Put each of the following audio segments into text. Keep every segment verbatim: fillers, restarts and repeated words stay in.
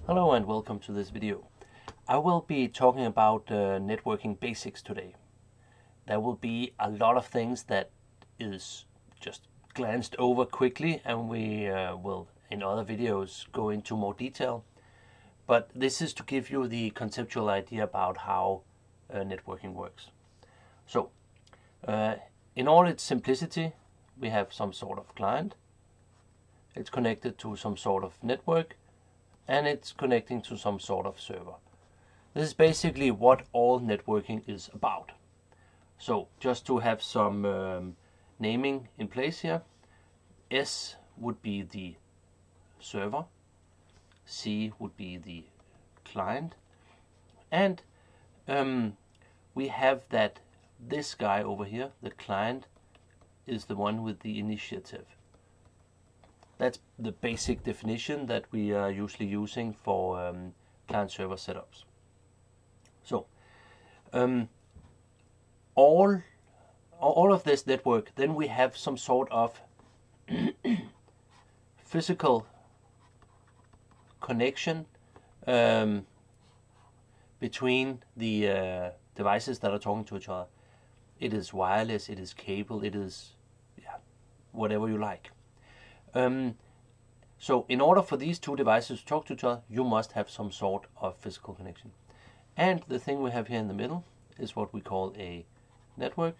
Hello and welcome to this video. I will be talking about uh, networking basics today. There will be a lot of things that is just glanced over quickly, and we uh, will in other videos go into more detail. But this is to give you the conceptual idea about how uh, networking works. So, uh, in all its simplicity, we have some sort of client. It's connected to some sort of network, and it's connecting to some sort of server. This is basically what all networking is about. So just to have some um, naming in place here, S would be the server, C would be the client, and um, we have that this guy over here, the client, is the one with the initiative. That's the basic definition that we are usually using for um, client-server setups. So, um, all, all of this network, then we have some sort of physical connection um, between the uh, devices that are talking to each other. It is wireless, it is cable, it is yeah, whatever you like. Um, so in order for these two devices to talk to each other, you must have some sort of physical connection. And the thing we have here in the middle is what we call a network.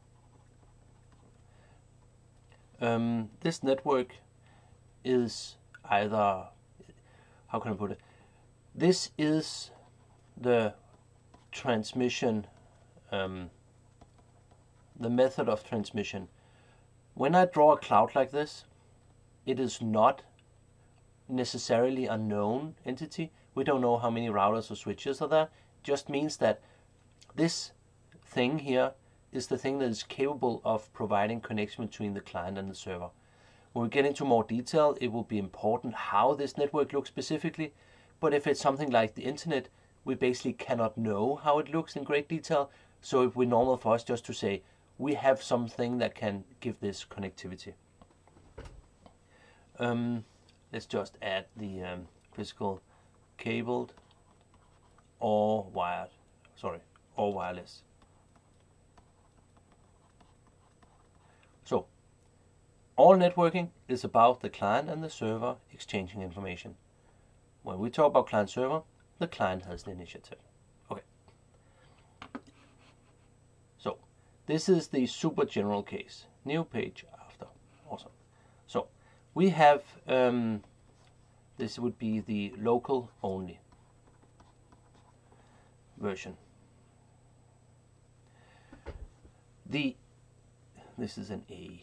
Um, this network is either, how can I put it? This is the transmission, um, the method of transmission. When I draw a cloud like this, it is not necessarily a known entity. We don't know how many routers or switches are there. It just means that this thing here is the thing that is capable of providing connection between the client and the server. When we get into more detail, it will be important how this network looks specifically. But if it's something like the internet, we basically cannot know how it looks in great detail. So it would be normal for us just to say, we have something that can give this connectivity. Um, let's just add the um, physical cabled or wired, sorry, or wireless. So, all networking is about the client and the server exchanging information. When we talk about client-server, the client has the initiative. Okay. So, this is the super general case. New page after. Awesome. So, we have, um, this would be the local only version. The, this is an A.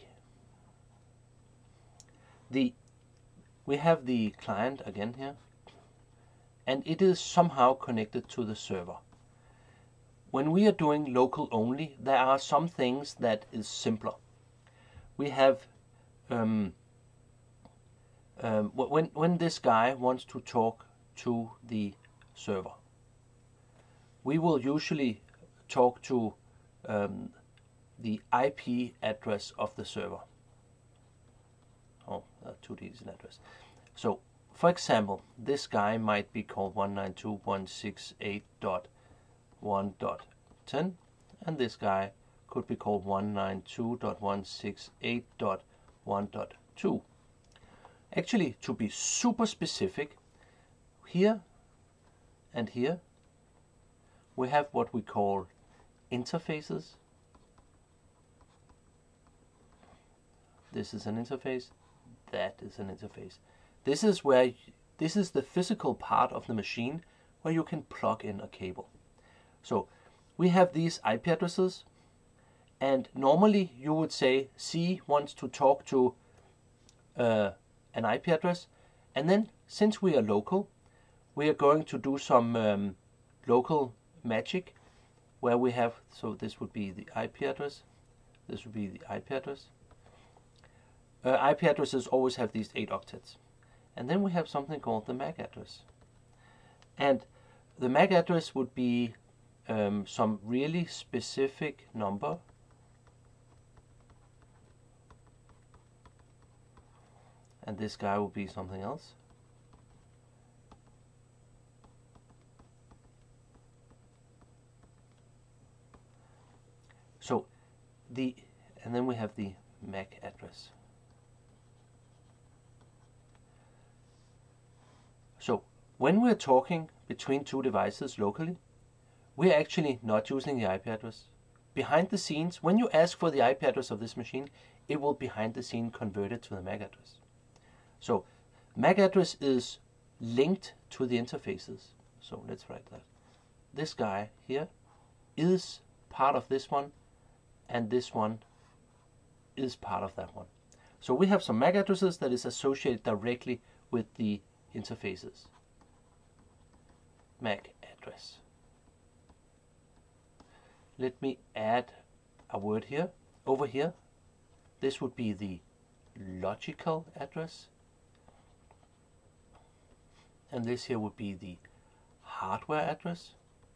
The, we have the client again here, and it is somehow connected to the server. When we are doing local only, there are some things that is simpler. We have, um, Um, when, when this guy wants to talk to the server, we will usually talk to um, the I P address of the server. Oh, uh, two D is an address. So, for example, this guy might be called one nine two dot one sixty-eight dot one dot ten, and this guy could be called one nine two dot one sixty-eight dot one dot two. Actually, to be super specific, here and here, we have what we call interfaces. This is an interface, that is an interface. This is where, this is the physical part of the machine where you can plug in a cable. So, we have these I P addresses, and normally you would say C wants to talk to uh, an I P address, and then since we are local, we are going to do some um, local magic where we have, so this would be the I P address, this would be the I P address. Uh, I P addresses always have these eight octets, and then we have something called the M A C address, and the M A C address would be um, some really specific number and this guy will be something else. the and then we have the M A C address. So when we're talking between two devices locally, we're actually not using the I P address. Behind the scenes, when you ask for the I P address of this machine, it will behind the scene convert it to the M A C address. So M A C address is linked to the interfaces. So let's write that. This guy here is part of this one, and this one is part of that one. So we have some M A C addresses that is associated directly with the interfaces. M A C address. Let me add a word here. Over here, this would be the logical address, and this here would be the hardware address.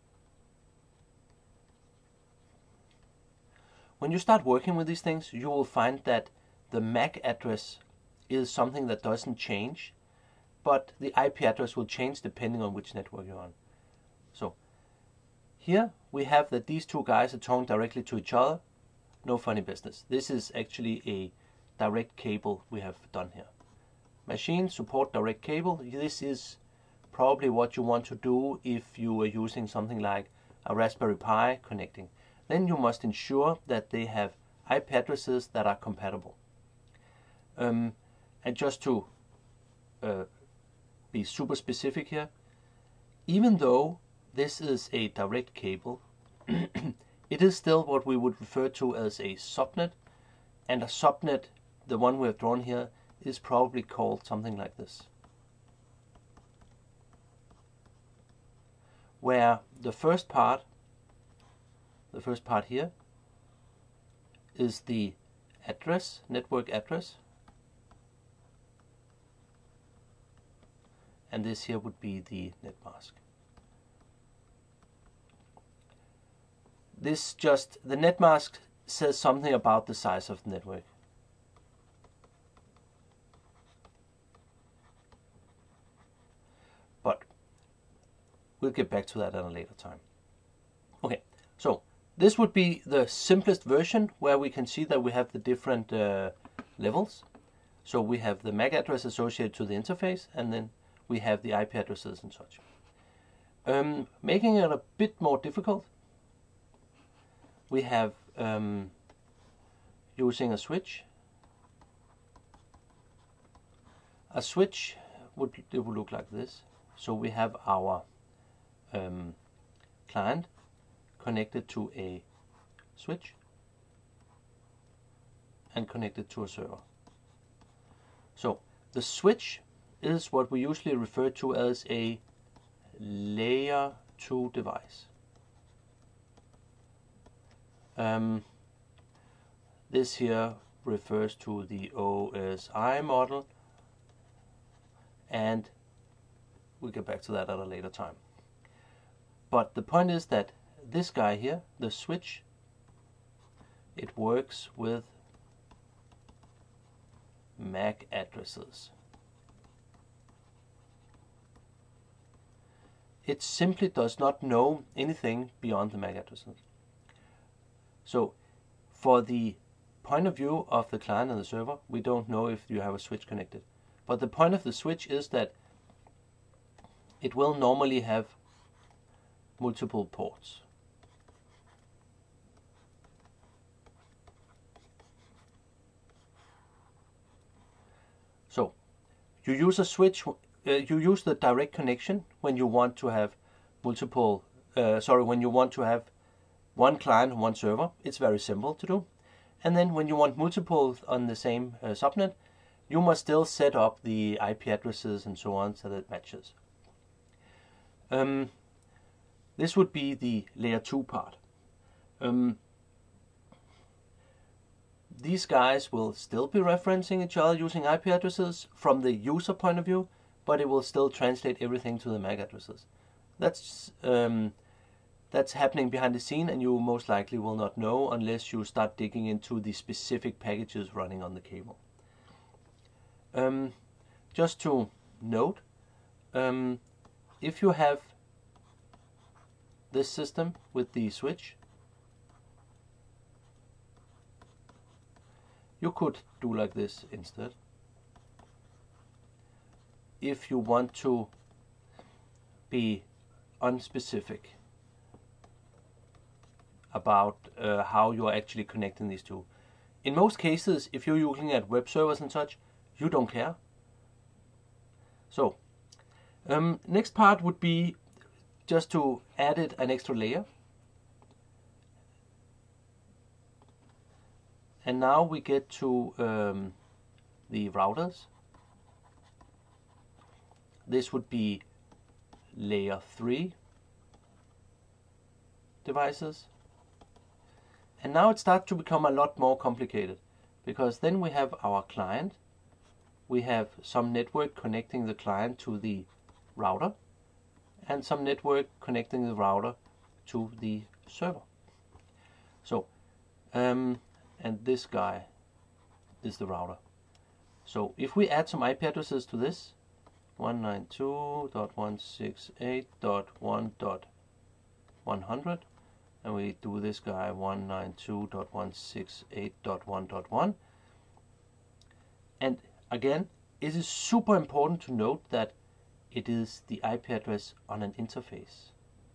When you start working with these things, you will find that the M A C address is something that doesn't change, but the I P address will change depending on which network you're on. So here we have that these two guys are talking directly to each other. No funny business. This is actually a direct cable we have done here. Machine support direct cable. This is probably what you want to do if you are using something like a Raspberry Pi connecting. Then you must ensure that they have I P addresses that are compatible. Um, and just to uh, be super specific here, even though this is a direct cable, it is still what we would refer to as a subnet, and a subnet, the one we have drawn here, is probably called something like this, where the first part, the first part here, is the address, network address, and this here would be the net mask. This just, the net mask says something about the size of the network. But we'll get back to that at a later time. Okay, so this would be the simplest version, where we can see that we have the different uh, levels. So we have the M A C address associated to the interface, and then we have the I P addresses and such. Um, making it a bit more difficult, we have um, using a switch. A switch would, it would look like this. So we have our um, client connected to a switch and connected to a server. So the switch is what we usually refer to as a layer two device. Um, this here refers to the O S I model, and we'll get back to that at a later time. But the point is that this guy here, the switch, it works with M A C addresses. It simply does not know anything beyond the M A C addresses. So for the point of view of the client and the server, we don't know if you have a switch connected. But the point of the switch is that it will normally have multiple ports. So you use a switch, uh, you use the direct connection when you want to have multiple, uh, sorry, when you want to have one client and one server. It's very simple to do. And then when you want multiple on the same uh, subnet, you must still set up the I P addresses and so on so that it matches. Um, this would be the layer two part. Um, these guys will still be referencing each other using I P addresses from the user point of view, but it will still translate everything to the M A C addresses. That's um, That's happening behind the scene, and you most likely will not know unless you start digging into the specific packages running on the cable. Um, just to note, um, if you have this system with the switch, you could do like this instead. If you want to be unspecific about uh, how you are actually connecting these two. In most cases, if you're looking at web servers and such, you don't care. So, um, next part would be just to add it an extra layer. And now we get to um, the routers. This would be layer three devices. And now it starts to become a lot more complicated, because then we have our client, we have some network connecting the client to the router, and some network connecting the router to the server. So, um, and this guy is the router. So if we add some I P addresses to this, one ninety-two dot one sixty-eight dot one dot one hundred, and we do this guy one ninety-two dot one sixty-eight dot one dot one. And again, it is super important to note that it is the I P address on an interface.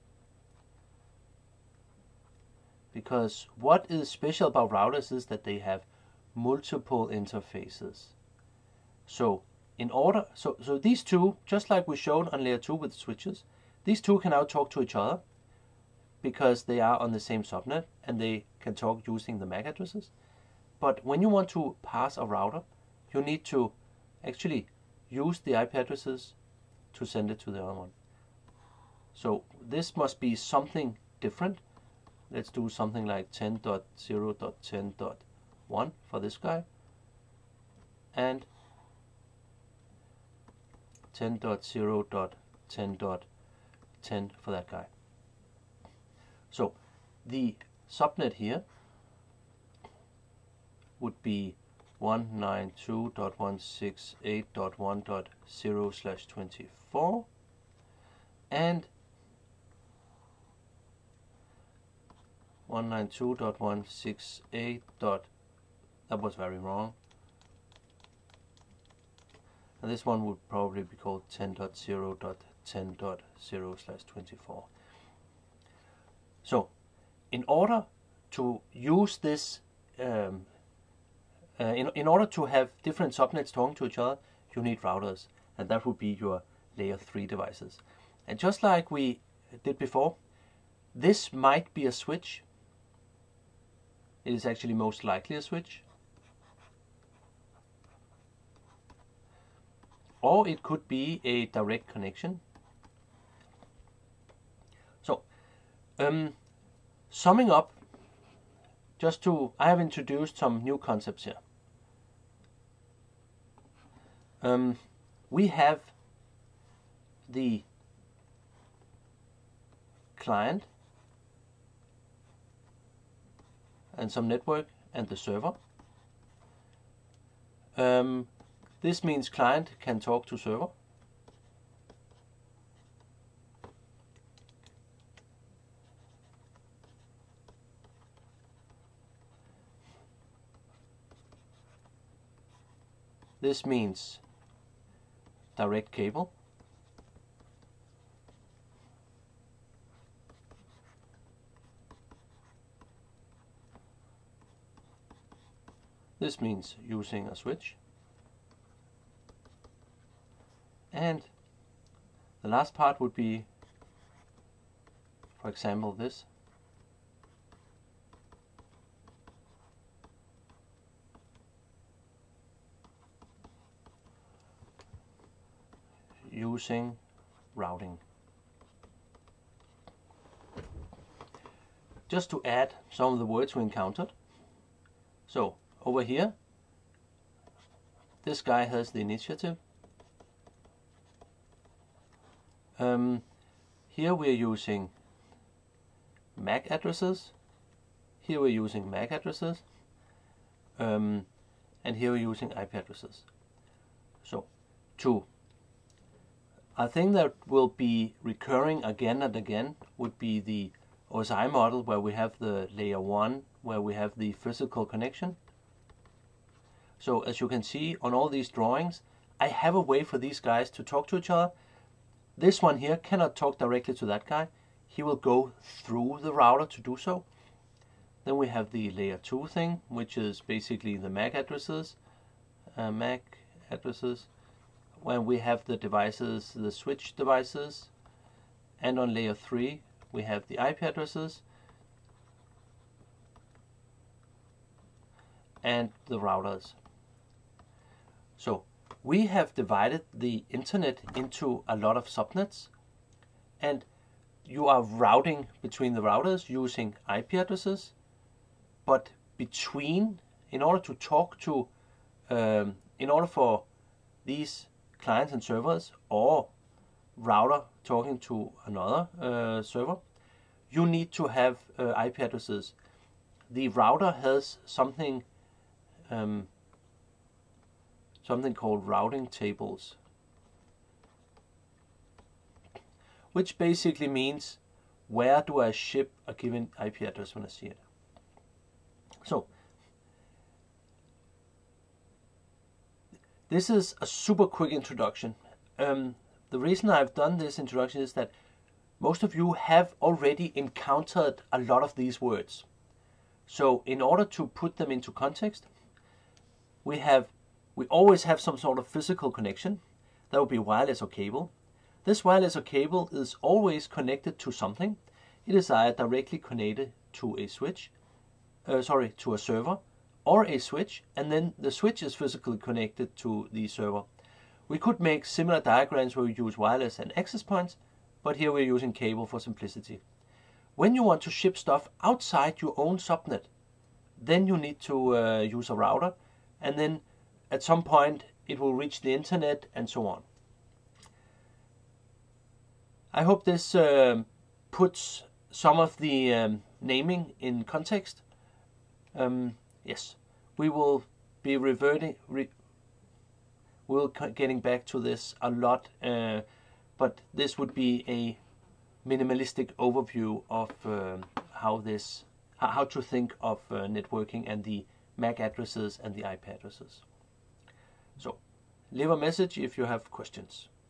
Because what is special about routers is that they have multiple interfaces. So in order, so, so these two, just like we showed on layer two with switches, these two can now talk to each other because they are on the same subnet and they can talk using the M A C addresses. But when you want to pass a router, you need to actually use the I P addresses to send it to the other one. So this must be something different. Let's do something like ten dot zero dot ten dot one for this guy, and ten dot zero dot ten dot ten for that guy. So the subnet here would be one ninety-two dot one sixty-eight dot one dot zero slash twenty-four, and one ninety-two dot one sixty-eight. That was very wrong. And this one would probably be called ten dot zero dot ten dot zero slash twenty-four. So, in order to use this, um, uh, in, in order to have different subnets talking to each other, you need routers, and that would be your layer three devices. And just like we did before, this might be a switch. It is actually most likely a switch. Or it could be a direct connection. So, um, summing up, just to, I have introduced some new concepts here. Um, we have the client and some network and the server. Um, this means client can talk to server. This means direct cable. This means using a switch. And the last part would be, for example, this. Using routing. Just to add some of the words we encountered. So over here, this guy has the initiative. Um, here we are using M A C addresses. Here we're using M A C addresses. Um, and here we're using I P addresses. So, two. A thing that will be recurring again and again would be the O S I model, where we have the layer one, where we have the physical connection. So as you can see on all these drawings, I have a way for these guys to talk to each other. This one here cannot talk directly to that guy. He will go through the router to do so. Then we have the layer two thing, which is basically the M A C addresses. Uh, M A C addresses. When we have the devices, the switch devices. And on layer three, we have the I P addresses and the routers. So we have divided the internet into a lot of subnets, and you are routing between the routers using I P addresses, but between, in order to talk to, um, in order for these clients and servers or router talking to another uh, server, you need to have uh, I P addresses. The router has something um, something called routing tables, which basically means where do I ship a given I P address when I see it. So this is a super quick introduction. Um, the reason I've done this introduction is that most of you have already encountered a lot of these words. So in order to put them into context, we have we always have some sort of physical connection. That would be wireless or cable. This wireless or cable is always connected to something. It is either directly connected to a switch, uh, sorry, to a server or a switch, and then the switch is physically connected to the server. We could make similar diagrams where we use wireless and access points, but here we're using cable for simplicity. When you want to ship stuff outside your own subnet, then you need to uh, use a router, and then at some point it will reach the internet and so on. I hope this uh, puts some of the um, naming in context. Um, yes, we will be reverting, re we'll getting back to this a lot, uh, but this would be a minimalistic overview of uh, how this, how to think of uh, networking and the M A C addresses and the I P addresses. So, leave a message if you have questions.